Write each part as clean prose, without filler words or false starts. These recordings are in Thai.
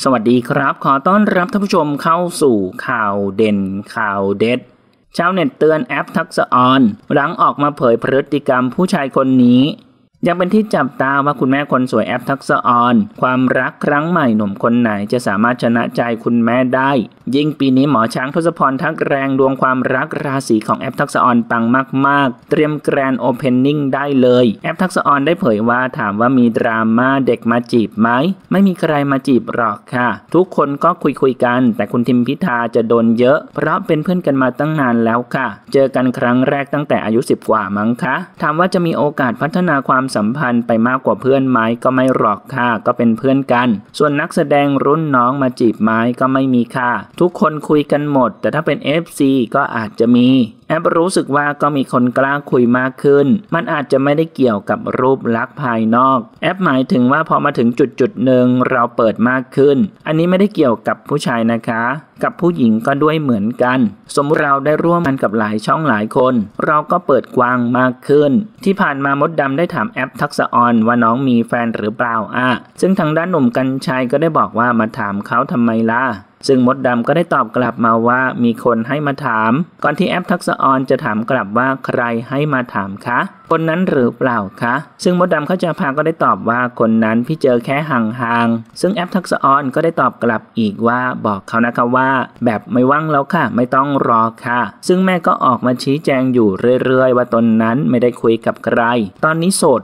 สวัสดีครับขอต้อนรับท่านผู้ชมเข้าสู่ข่าวเด่นข่าวเด็ดชาวเน็ตเตือนแอปทักษะออนหลังออกมาเผยพฤติกรรมผู้ชายคนนี้ยังเป็นที่จับตาว่าคุณแม่คนสวยแอปทักษะออนความรักครั้งใหม่หนุ่มคนไหนจะสามารถชนะใจคุณแม่ได้ยิ่งปีนี้หมอช้างทศพรทักแรงดวงความรักราศีของแอปทักษะออนปังมากๆเตรียมแกรนด์โอเพนนิ่งได้เลยแอปทักษะออนได้เผยว่าถามว่ามีดราม่าเด็กมาจีบไหมไม่มีใครมาจีบหรอกค่ะทุกคนก็คุยกันแต่คุณทิมพิธาจะโดนเยอะเพราะเป็นเพื่อนกันมาตั้งนานแล้วค่ะเจอกันครั้งแรกตั้งแต่อายุ10กว่ามั้งคะถามว่าจะมีโอกาสพัฒนาความสัมพันธ์ไปมากกว่าเพื่อนไหมก็ไม่หรอกค่ะก็เป็นเพื่อนกันส่วนนักแสดงรุ่นน้องมาจีบไหมก็ไม่มีค่ะทุกคนคุยกันหมดแต่ถ้าเป็น FC ก็อาจจะมีแอปรู้สึกว่าก็มีคนกล้าคุยมากขึ้นมันอาจจะไม่ได้เกี่ยวกับรูปลักษณ์ภายนอกแอปหมายถึงว่าพอมาถึงจุดหนึ่งเราเปิดมากขึ้นอันนี้ไม่ได้เกี่ยวกับผู้ชายนะคะกับผู้หญิงก็ด้วยเหมือนกันสมมุติเราได้ร่วมงานกับหลายช่องหลายคนเราก็เปิดกว้างมากขึ้นที่ผ่านมามดดำได้ถามแอปทักษะออนว่าน้องมีแฟนหรือเปล่าซึ่งทางด้านหนุ่มกรรชัยก็ได้บอกว่ามาถามเขาทำไมล่ะซึ่งมดดำก็ได้ตอบกลับมาว่ามีคนให้มาถามก่อนที่แอปทักษะออนจะถามกลับว่าใครให้มาถามคะคนนั้นหรือเปล่าคะซึ่งมดดำเขาจะพาก็ได้ตอบว่าคนนั้นพี่เจอแค่ห่างๆซึ่งแอปทักษะออนก็ได้ตอบกลับอีกว่าบอกเขานะคะว่าแบบไม่ว่างแล้วค่ะไม่ต้องรอค่ะซึ่งแม่ก็ออกมาชี้แจงอยู่เรื่อยๆว่าตนนั้นไม่ได้คุยกับใครตอนนี้โสด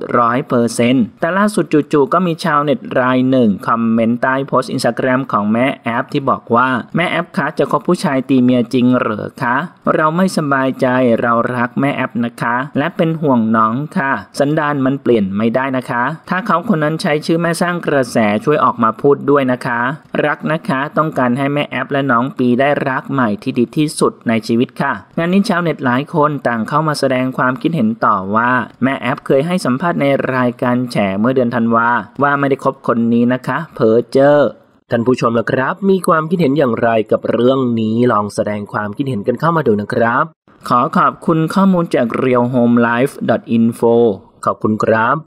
100%แต่ล่าสุดจู่ๆก็มีชาวเน็ตรายหนึ่งคอมเมนต์ใต้โพสต์ Instagram ของแม่แอปที่บอกว่าแม่แอปคะจะคบผู้ชายตีเมียจริงเหรอคะเราไม่สบายใจเรารักแม่แอปนะคะและเป็นห่วงน้องค่ะสันดานมันเปลี่ยนไม่ได้นะคะถ้าเขาคนนั้นใช้ชื่อแม่สร้างกระแสช่วยออกมาพูดด้วยนะคะรักนะคะต้องการให้แม่แอปและน้องปีได้รักใหม่ที่ดีที่สุดในชีวิตค่ะงานนี้ชาวเน็ตหลายคนต่างเข้ามาแสดงความคิดเห็นต่อว่าแม่แอปเคยให้สัมภาษณ์ในรายการแฉเมื่อเดือนธันวาว่าไม่ได้คบคนนี้นะคะเพ้อเจ้อท่านผู้ชมล่ะครับมีความคิดเห็นอย่างไรกับเรื่องนี้ลองแสดงความคิดเห็นกันเข้ามาดูนะครับขอขอบคุณข้อมูลจาก realhomelife.info ขอบคุณครับ